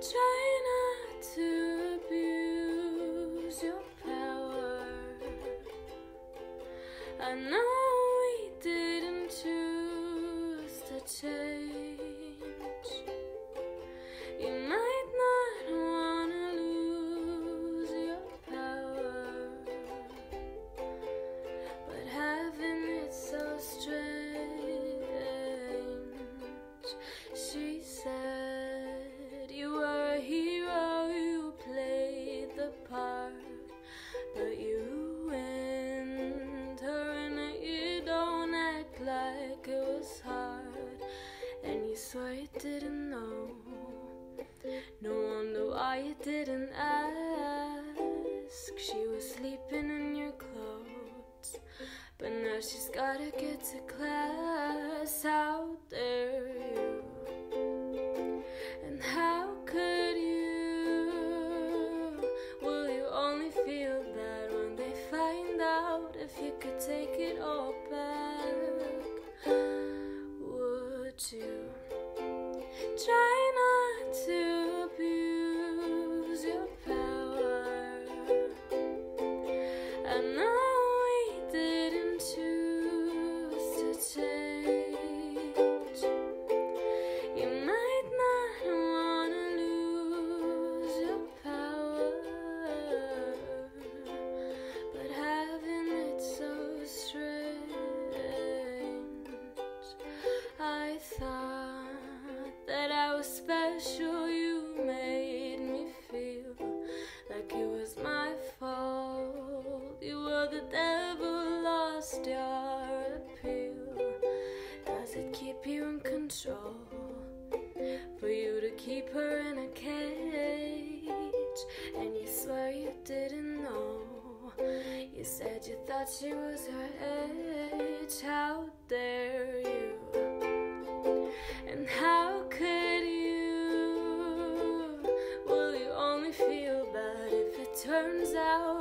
Try not to abuse your power. I know we didn't choose to change. You might not wanna lose your power, but having it so strange. She said you were a hero, you played the part, but you ruined her, and you don't act like it was hard, and you swore you didn't know. No wonder why you didn't ask. She was sleeping in your clothes, but now she's gotta get to class. How dare you? And how could you? Will you only feel bad when they find out? If you could take it all back, would you? Try not to abuse your power. I know we didn't choose to change. You might not wanna lose your power, but having it so strange. I thought that I was special. You made me feel like it was my fault. You were the devil, lost your appeal. Does it keep you in control? For you to keep her in a cage, and you swear you didn't know. You said you thought she was her age. How dare you? And how could you? Will you only feel bad if it turns out